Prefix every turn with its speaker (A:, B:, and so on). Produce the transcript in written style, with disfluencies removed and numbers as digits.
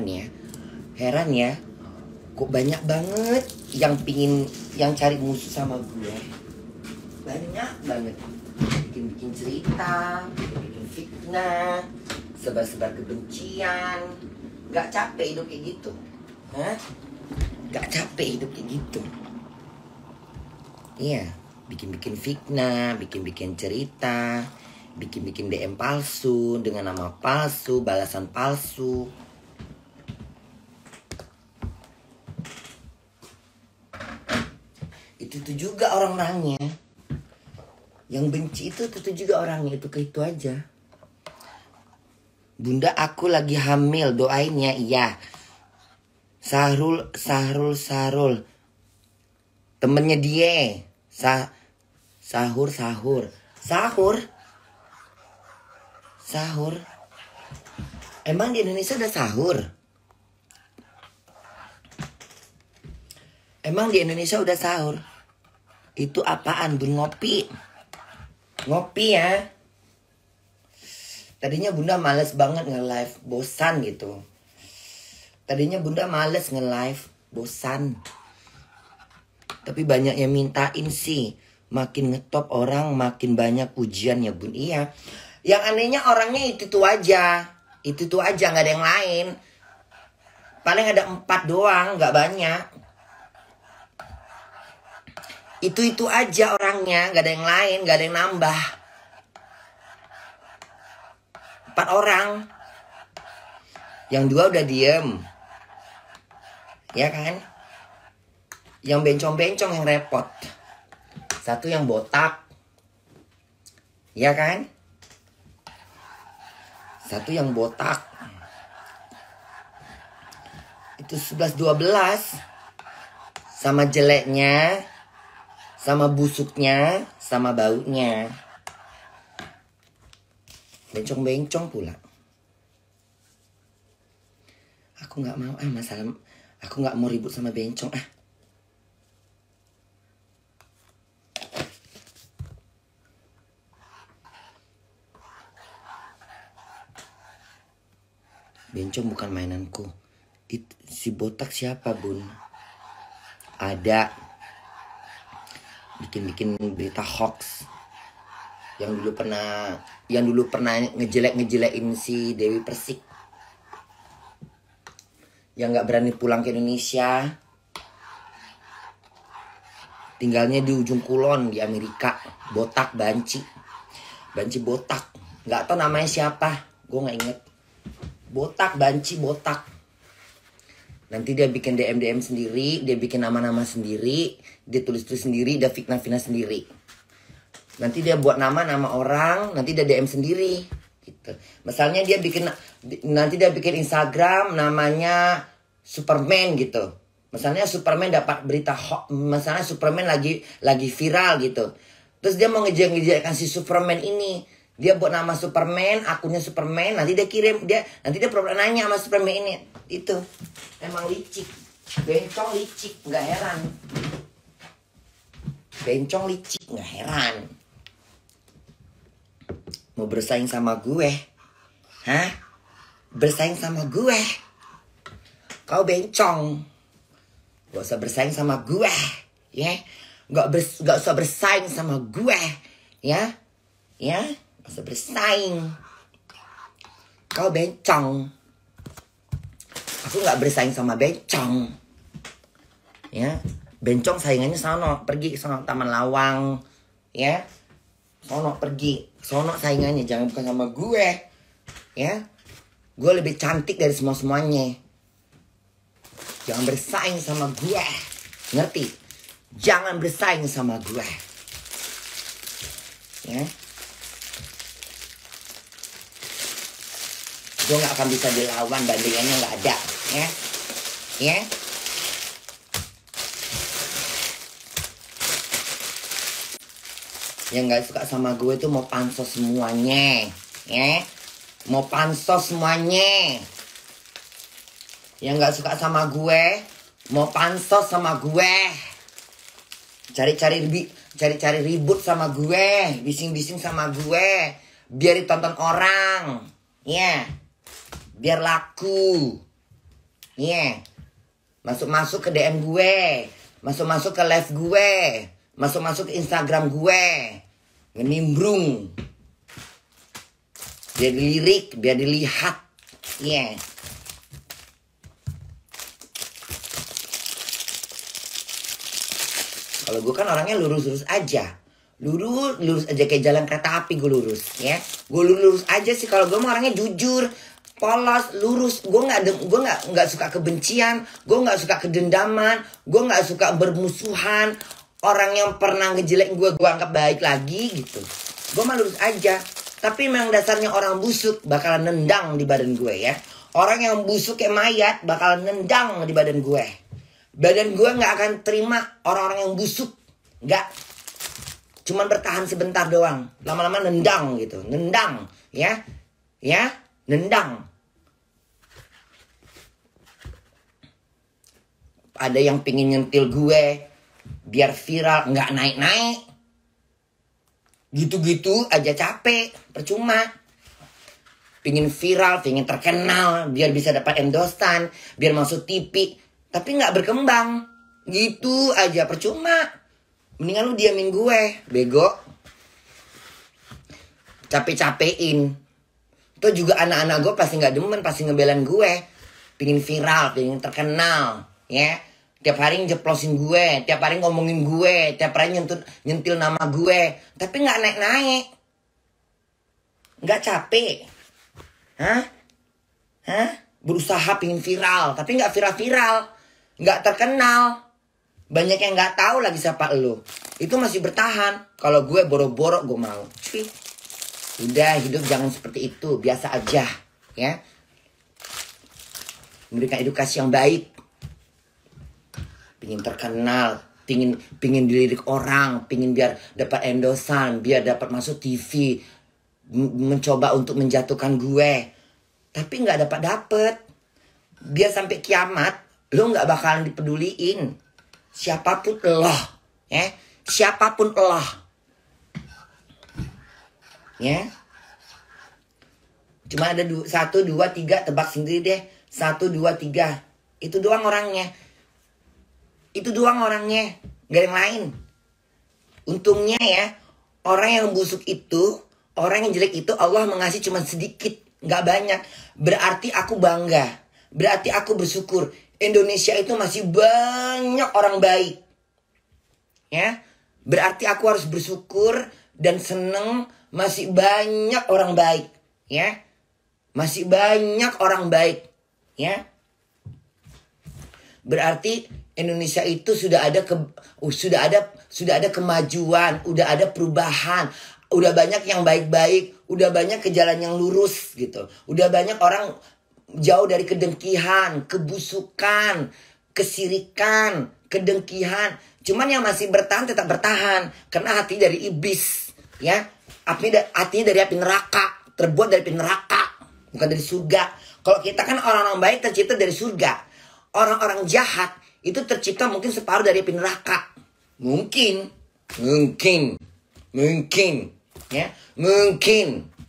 A: heran ya, kok banyak banget yang cari musuh sama gue. Banyak banget. Bikin cerita, bikin fitnah, sebar-sebar kebencian. Gak capek hidup kayak gitu? Hah? Gak capek hidup kayak gitu? Iya, bikin fitnah, bikin cerita, bikin DM palsu dengan nama palsu, balasan palsu. Itu juga orang-orangnya. Yang benci itu juga orangnya, itu aja. Bunda, aku lagi hamil, doain ya. Iya. Sahrul. Temennya dia. Sahur. Emang di Indonesia ada sahur? Emang di Indonesia udah sahur? Itu apaan, Bun? Ngopi ya. Tadinya Bunda males banget nge-live, bosan gitu. Tapi banyak yang mintain sih. Makin ngetop orang, makin banyak pujian ya Bun. Iya. Yang anehnya orangnya itu aja. Itu aja, gak ada yang lain. Paling ada 4 doang, gak banyak. Itu aja orangnya, gak ada yang lain, gak ada yang nambah. 4 orang. Yang 2 udah diem. Ya kan? Yang bencong-bencong yang repot. 1 yang botak. Ya kan? 1 yang botak. Itu 11-12. Sama jeleknya, sama busuknya, sama baunya. Bencong-bencong pula. Aku gak mau masalah. Aku gak mau ribut sama bencong Bencong bukan mainanku. Si botak siapa, Bun? Ada bikin berita hoax yang dulu pernah ngejelek-ngejelekin si Dewi Persik, yang nggak berani pulang ke Indonesia, tinggalnya di ujung kulon di Amerika. Botak, banci botak, nggak tahu namanya siapa, gue nggak inget. Botak, banci botak. Nanti dia bikin DM sendiri, dia bikin nama-nama sendiri, dia tulis sendiri, dia fitnah sendiri. Nanti dia buat nama orang, nanti dia DM sendiri. Gitu. Misalnya nanti dia bikin Instagram namanya Superman gitu. Misalnya Superman dapat berita misalnya Superman lagi viral gitu. Terus dia mau ngejelek-ngejelekan si Superman ini. Dia buat nama Superman, akunnya Superman, nanti dia pernah nanya sama Superman ini. Itu emang licik. Bencong licik, nggak heran. Mau bersaing sama gue? Hah? Bersaing sama gue? Kau bencong. Gak usah bersaing sama gue. Ya? Gak usah bersaing sama gue. Ya? Gak usah bersaing. Kau bencong. Aku gak bersaing sama bencong. Ya? Bencong saingannya sono. Pergi sono Taman Lawang. Ya? Sono pergi. Sono saingannya, jangan bukan sama gue. Ya? Gue lebih cantik dari semuanya. Jangan bersaing sama gue. Ngerti? Jangan bersaing sama gue. Ya? Gue gak akan bisa dilawan, bandingannya gak ada. Ya? Ya? Yang gak suka sama gue tuh mau pansos semuanya. Ya? Mau pansos semuanya. Yang gak suka sama gue mau pansos sama gue. Cari-cari ribut sama gue. Bising-bising sama gue. Biar ditonton orang. Ya? Biar laku. Iya. Masuk-masuk ke DM gue. Masuk-masuk ke live gue. Masuk-masuk ke Instagram gue. Ngenimbrung. Biar dilirik, biar dilihat. Iya. Kalau gue kan orangnya lurus-lurus aja. Lurus aja kayak jalan kereta api gue lurus, ya. Gue lurus aja sih kalau gue mah orangnya jujur, polos, lurus. Gue nggak suka kebencian, gue nggak suka kedendaman, gue nggak suka bermusuhan. Orang yang pernah ngejelek gue anggap baik lagi gitu. Gue mah lurus aja. Tapi memang dasarnya orang busuk bakalan nendang di badan gue, ya. Orang yang busuk kayak mayat bakalan nendang di badan gue. Badan gue nggak akan terima orang-orang yang busuk, nggak. Cuman bertahan sebentar doang, lama-lama nendang gitu, nendang, ya, nendang. Ada yang pingin nyentil gue, biar viral, nggak naik-naik. Gitu-gitu aja capek, percuma. Pingin viral, pingin terkenal, biar bisa dapat endosan, biar masuk TV. Tapi nggak berkembang. Gitu aja percuma. Mendingan lu diamin gue, bego. Capek-capein. Tuh juga anak-anak gue pasti nggak demen, pasti ngebelain gue. Pingin viral, pingin terkenal, ya. Tiap hari njeplosin gue, tiap hari ngomongin gue, tiap hari nyentil nama gue. Tapi nggak naik-naik. Nggak capek. Hah? Berusaha pingin viral, tapi nggak viral-viral. Nggak terkenal. Banyak yang nggak tahu lagi siapa lo. Itu masih bertahan. Kalau gue boro-boro gue mau. Cuy. Udah, hidup jangan seperti itu. Biasa aja, ya. Memberikan edukasi yang baik. Pingin terkenal, pingin dilirik orang, pingin biar dapat endosan, biar dapat masuk TV, mencoba untuk menjatuhkan gue. Tapi nggak dapet. Biar sampai kiamat, lo nggak bakalan dipeduliin. Siapapun Allah, ya, siapapun Allah, ya. Cuma ada 1, 2, 3, tebak sendiri deh. 1, 2, 3, itu doang orangnya. Itu doang orangnya, gak ada yang lain. Untungnya ya, orang yang busuk itu, orang yang jelek itu Allah mengasih cuma sedikit, gak banyak. Berarti aku bangga, berarti aku bersyukur. Indonesia itu masih banyak orang baik. Ya, berarti aku harus bersyukur dan seneng masih banyak orang baik, ya. Masih banyak orang baik, ya. Berarti Indonesia itu sudah ada kemajuan, udah ada perubahan, udah banyak yang baik-baik, udah banyak ke jalan yang lurus gitu. Udah banyak orang jauh dari kedengkian, kebusukan, kesirikan, kedengkian. Cuman yang masih bertahan tetap bertahan karena hati dari iblis, ya. Hatinya dari api neraka, terbuat dari api neraka, bukan dari surga. Kalau kita kan orang-orang baik tercipta dari surga. Orang-orang jahat itu tercipta mungkin separuh dari api neraka. Mungkin, ya, mungkin.